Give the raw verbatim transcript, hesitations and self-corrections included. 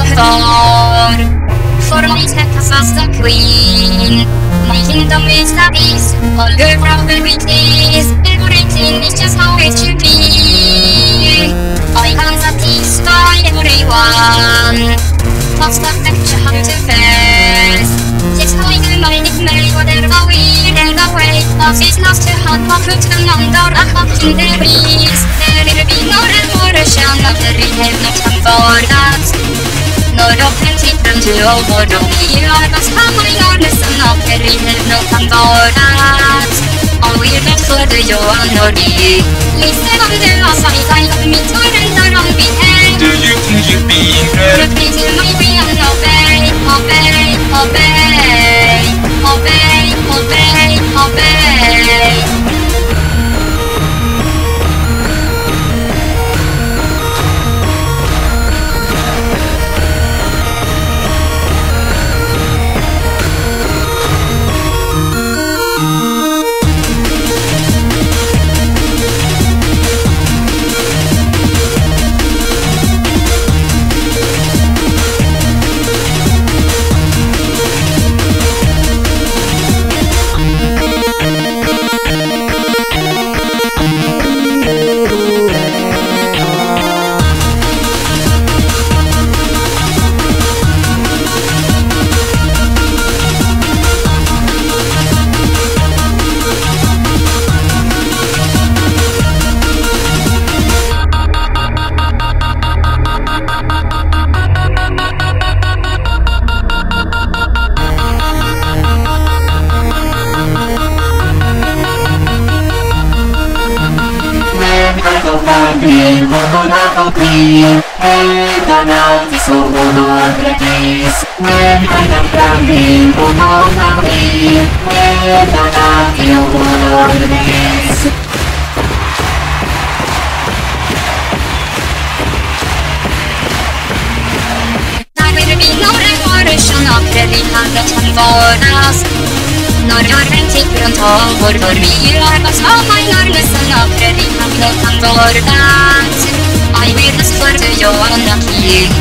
kvar. For my tech fast a queen. My kingdom is the peace. All your probabilities. Everything is just how it should be. I can satisfy everyone. What's the picture how to face? Yes, I do my nickname. Whatever we get away. Lost is lost to hunt. But put them under a fucking debris. There will be no revolution. Not the rehab, not time for that. No plenty from to overdo. You are the coming on the sun of the rehab, no time for that. All we get for the you are no need. Listen on the last side, I love me to render on behalf. Do you think you've been good? Repeat to my way and obey, obey, obey, obey, obey, obey. Clear, and the night is so on the days. When I am climbing on the clear, and the night is on the days. There will be no revolution of the rehab, not time for us. Nor your renting from over for me. You are the small minor son of the rehab, no time for that. I will just for the you on the key.